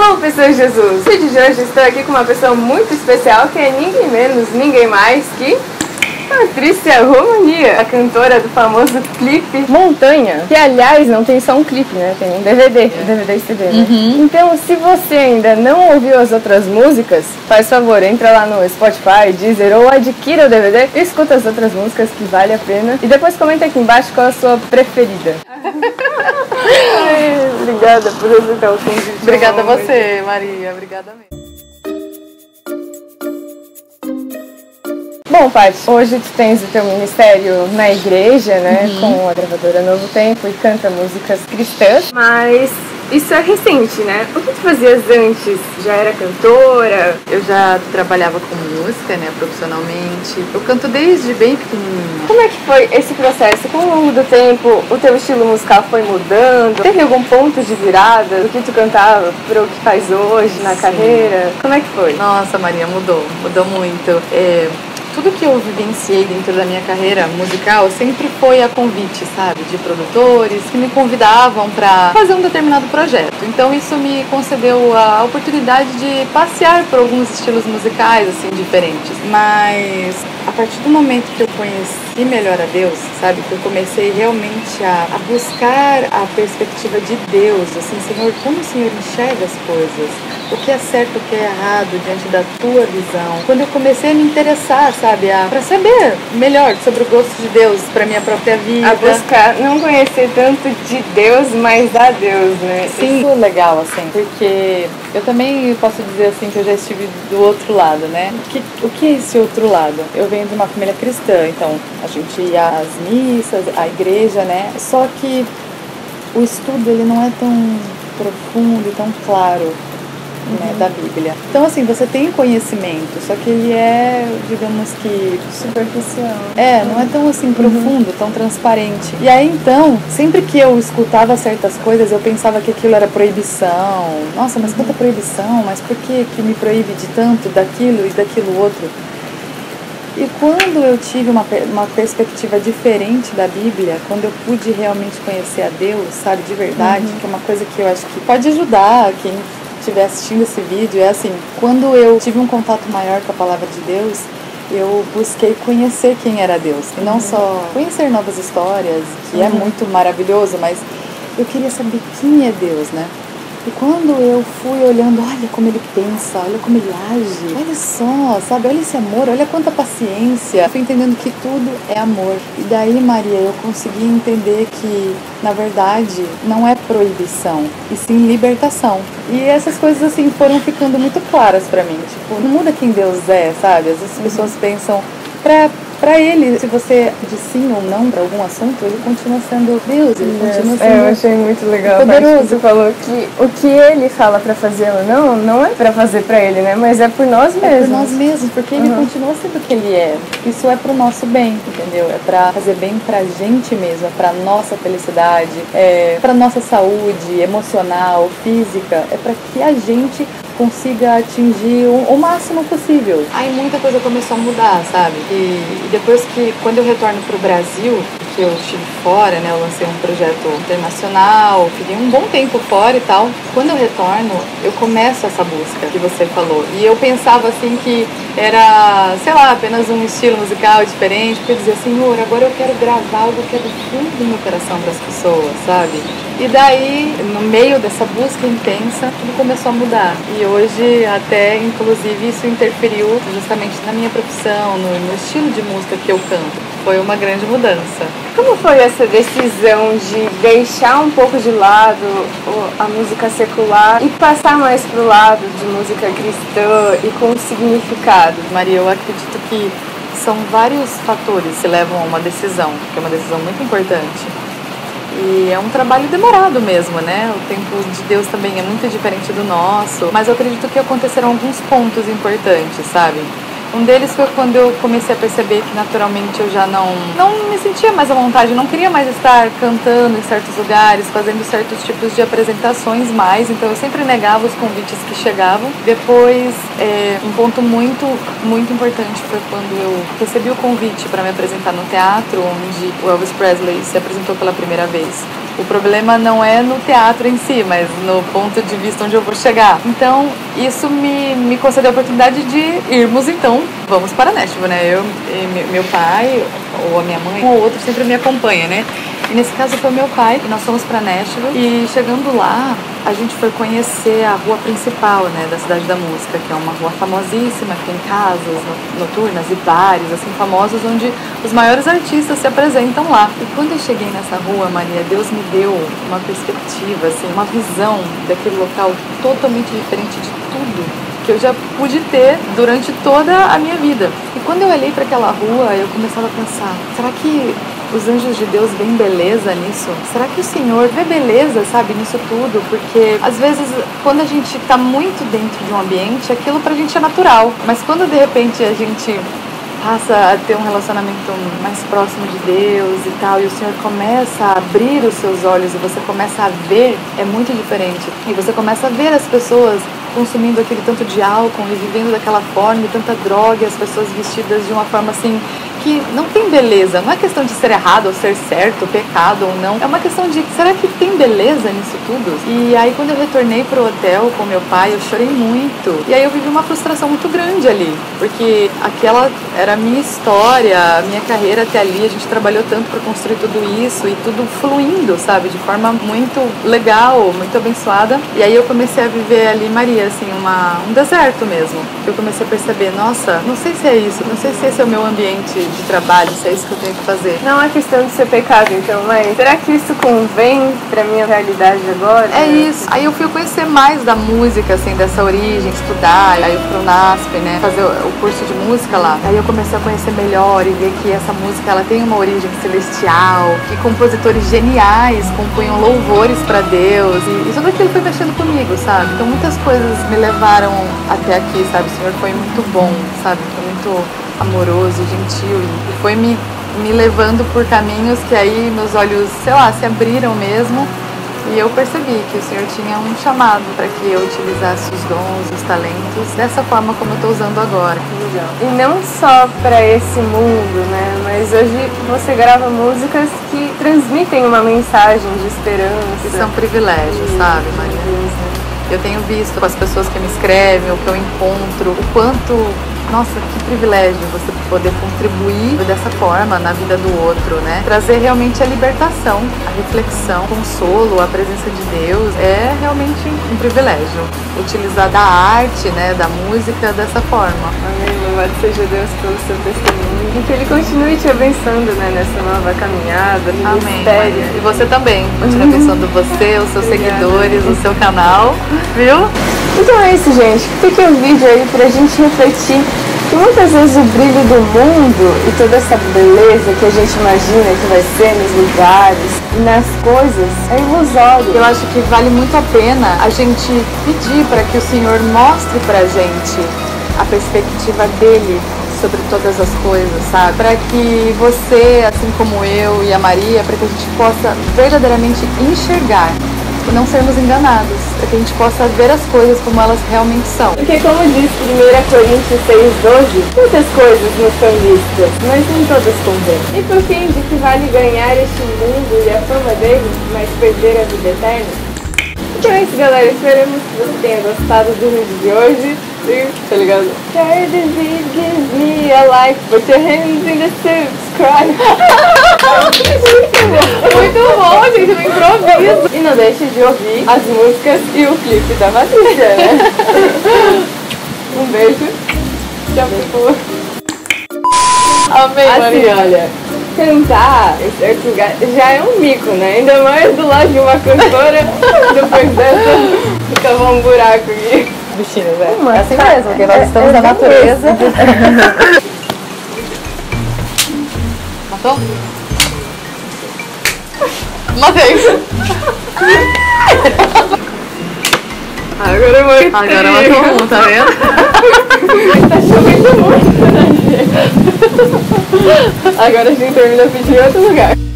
Alô, pessoas de Jesus! No vídeo de hoje estou aqui com uma pessoa muito especial que é ninguém menos, ninguém mais que Patrícia Romania, a cantora do famoso clipe Montanha, que aliás não tem só um clipe, né? Tem um DVD, DVD e CD, né? Então, se você ainda não ouviu as outras músicas, faz favor, entra lá no Spotify, Deezer ou adquira o DVD e escuta as outras músicas que vale a pena. E depois comenta aqui embaixo qual é a sua preferida. Ai, obrigada por aceitar o convite. Obrigada a você, Maria. Obrigada mesmo. Bom, Paty, hoje tu tens o teu ministério na igreja, né, com a gravadora Novo Tempo e canta músicas cristãs, mas isso é recente, né? O que tu fazias antes? Já era cantora? Eu já trabalhava com música, né, profissionalmente. Eu canto desde bem pequenininha. Como é que foi esse processo? Com o longo do tempo, o teu estilo musical foi mudando? Teve algum ponto de virada do que tu cantava para o que faz hoje na carreira? Como é que foi? Nossa, Maria, mudou muito. Tudo que eu vivenciei dentro da minha carreira musical sempre foi a convite, sabe? De produtores que me convidavam para fazer um determinado projeto. Então isso me concedeu a oportunidade de passear por alguns estilos musicais, assim, diferentes. Mas a partir do momento que eu conheci melhor a Deus, sabe? Que eu comecei realmente a buscar a perspectiva de Deus, assim, Senhor, como o Senhor enxerga as coisas? O que é certo, o que é errado diante da tua visão? Quando eu comecei a me interessar, sabe, para saber melhor sobre o gosto de Deus para minha própria vida. A buscar, não conhecer tanto de Deus, mas a Deus, né? Sim, isso é legal, assim, porque eu também posso dizer, assim, que eu já estive do outro lado, né? O que é esse outro lado? Eu venho de uma família cristã, então a gente ia às missas, à igreja, né? Só que o estudo, ele não é tão profundo e tão claro, né, da Bíblia. Então, assim, você tem conhecimento, só que ele é, digamos que superficial. Não é tão assim profundo, tão transparente. E aí, então, sempre que eu escutava certas coisas, eu pensava que aquilo era proibição. Nossa, mas quanta proibição, mas por que me proíbe de tanto daquilo e daquilo outro? E quando eu tive uma perspectiva diferente da Bíblia, quando eu pude realmente conhecer a Deus, sabe, de verdade, que é uma coisa que eu acho que pode ajudar quem estiver assistindo esse vídeo, é assim, quando eu tive um contato maior com a palavra de Deus, eu busquei conhecer quem era Deus, e não só conhecer novas histórias, que é muito maravilhoso, mas eu queria saber quem é Deus, né? E quando eu fui olhando, olha como ele pensa, olha como ele age, olha só, sabe, olha esse amor, olha quanta paciência. Eu fui entendendo que tudo é amor. E daí, Maria, eu consegui entender que, na verdade, não é proibição, e sim libertação. E essas coisas, assim, foram ficando muito claras pra mim. Tipo, não muda quem Deus é, sabe? Às vezes as pessoas pensam, pra ele, se você diz sim ou não pra algum assunto, ele continua sendo Deus, ele continua sendo eu achei muito legal poderoso. Você falou que o que ele fala pra fazer ou não é pra fazer pra ele, né? Mas é por nós mesmos. É por nós mesmos, porque ele continua sendo o que ele é. Isso é pro nosso bem, entendeu? É pra fazer bem pra gente mesmo, é pra nossa felicidade, é pra nossa saúde emocional, física, é pra que a gente consiga atingir o máximo possível. Aí muita coisa começou a mudar, sabe? E depois quando eu retorno pro Brasil, que eu estive fora, né? Eu lancei um projeto internacional, fiquei um bom tempo fora e tal. Quando eu retorno, eu começo essa busca que você falou. E eu pensava assim que era, sei lá, apenas um estilo musical diferente, porque eu dizia, Senhor, agora eu quero gravar algo que é do fundo do meu coração para as pessoas, sabe? E daí, no meio dessa busca intensa, tudo começou a mudar. E hoje, até, inclusive, isso interferiu justamente na minha profissão, no estilo de música que eu canto. Foi uma grande mudança. Como foi essa decisão de deixar um pouco de lado a música secular e passar mais pro lado de música cristã e com significado? Maria, eu acredito que são vários fatores que levam a uma decisão, que é uma decisão muito importante. E é um trabalho demorado mesmo, né? O tempo de Deus também é muito diferente do nosso, mas eu acredito que aconteceram alguns pontos importantes, sabe? Um deles foi quando eu comecei a perceber que naturalmente eu já não me sentia mais à vontade, não queria mais estar cantando em certos lugares, fazendo certos tipos de apresentações mais, então eu sempre negava os convites que chegavam. Depois, um ponto muito, muito importante foi quando eu recebi o convite para me apresentar no teatro, onde o Elvis Presley se apresentou pela primeira vez. O problema não é no teatro em si, mas no ponto de vista onde eu vou chegar. Então, isso me concedeu a oportunidade de irmos, então, vamos para Nashville, né? Eu e meu pai, ou a minha mãe, um ou outro sempre me acompanha, né? E nesse caso foi meu pai, e nós fomos para Nashville. E chegando lá, a gente foi conhecer a rua principal, né, da Cidade da Música, que é uma rua famosíssima, que tem casas noturnas e bares, assim, famosos, onde os maiores artistas se apresentam lá. E quando eu cheguei nessa rua, Maria, Deus me deu uma perspectiva, assim, uma visão daquele local totalmente diferente de tudo que eu já pude ter durante toda a minha vida. E quando eu olhei para aquela rua, eu começava a pensar, será que os anjos de Deus veem beleza nisso? Será que o Senhor vê beleza, sabe, nisso tudo? Porque, às vezes, quando a gente está muito dentro de um ambiente, aquilo pra gente é natural. Mas quando, de repente, a gente passa a ter um relacionamento mais próximo de Deus e tal, e o Senhor começa a abrir os seus olhos e você começa a ver, é muito diferente. E você começa a ver as pessoas consumindo aquele tanto de álcool e vivendo daquela forma, e tanta droga, e as pessoas vestidas de uma forma assim que não tem beleza. Não é questão de ser errado ou ser certo, pecado ou não. É uma questão de, será que tem beleza nisso tudo? E aí quando eu retornei pro hotel com meu pai, eu chorei muito. E aí eu vivi uma frustração muito grande ali, porque aquela era a minha história, a minha carreira até ali, a gente trabalhou tanto para construir tudo isso e tudo fluindo, sabe, de forma muito legal, muito abençoada. E aí eu comecei a viver ali, Maria, assim, um deserto mesmo. Eu comecei a perceber, nossa, não sei se é isso, não sei se esse é o meu ambiente de trabalho, se é isso que eu tenho que fazer. Não é questão de ser pecado, então, mas será que isso convém pra minha realidade agora? É isso. Aí eu fui conhecer mais da música, assim, dessa origem, estudar. Aí eu fui pro NASP, né, fazer o curso de música lá. Aí eu comecei a conhecer melhor e ver que essa música, ela tem uma origem celestial, que compositores geniais compunham louvores pra Deus. E tudo aquilo foi mexendo comigo, sabe? Então muitas coisas me levaram até aqui, sabe? O Senhor foi muito bom, sabe? Foi muito amoroso, gentil, e foi me levando por caminhos que aí meus olhos, sei lá, se abriram mesmo, e eu percebi que o Senhor tinha um chamado para que eu utilizasse os dons, os talentos, dessa forma como eu estou usando agora. Legal. E não só para esse mundo, né, mas hoje você grava músicas que transmitem uma mensagem de esperança. Que são privilégios, sabe, Maria? Eu tenho visto com as pessoas que me escrevem, o que eu encontro, o quanto, nossa, que privilégio você poder contribuir dessa forma na vida do outro, né? Trazer realmente a libertação, a reflexão, o consolo, a presença de Deus é realmente um privilégio. Utilizar da arte, né, da música dessa forma. Amém, louvado seja Deus pelo seu testemunho. E que Ele continue te abençoando, né, nessa nova caminhada, no ministério. E você também. Continue abençoando você, os seus seguidores, o seu canal, viu? Então é isso, gente. Fique o vídeo aí pra gente refletir que muitas vezes o brilho do mundo e toda essa beleza que a gente imagina que vai ser nos lugares e nas coisas é ilusório. Eu acho que vale muito a pena a gente pedir para que o Senhor mostre pra gente a perspectiva dele sobre todas as coisas, sabe? Para que você, assim como eu e a Maria, para que a gente possa verdadeiramente enxergar e não sermos enganados, para que a gente possa ver as coisas como elas realmente são. Porque como diz 1 Coríntios 6:12, muitas coisas nos são listas, mas nem todas convêm. E por fim, de que vale ganhar este mundo e a fama dele, mas perder a vida eterna? Então é isso, galera. Esperamos que você tenha gostado do vídeo de hoje. E, tá ligado? Share the video, give me a like, put your hands in the subscribe. Muito bom, gente, no improviso. E não deixe de ouvir as músicas e o clipe da Patrícia, né? Um beijo. Tchau, pessoal. Amém, Maria. Assim, olha, cantar em certo lugar já é um mico, né? Ainda mais do lado de uma cantora. Depois dessa, ficava um buraco aqui. Bichinhos, é assim mesmo, porque nós estamos na natureza. Matou? Matei! Agora eu vou. Agora matou um, tá vendo? Tá chovendo muito, né, gente? Agora a gente termina o vídeo em outro lugar.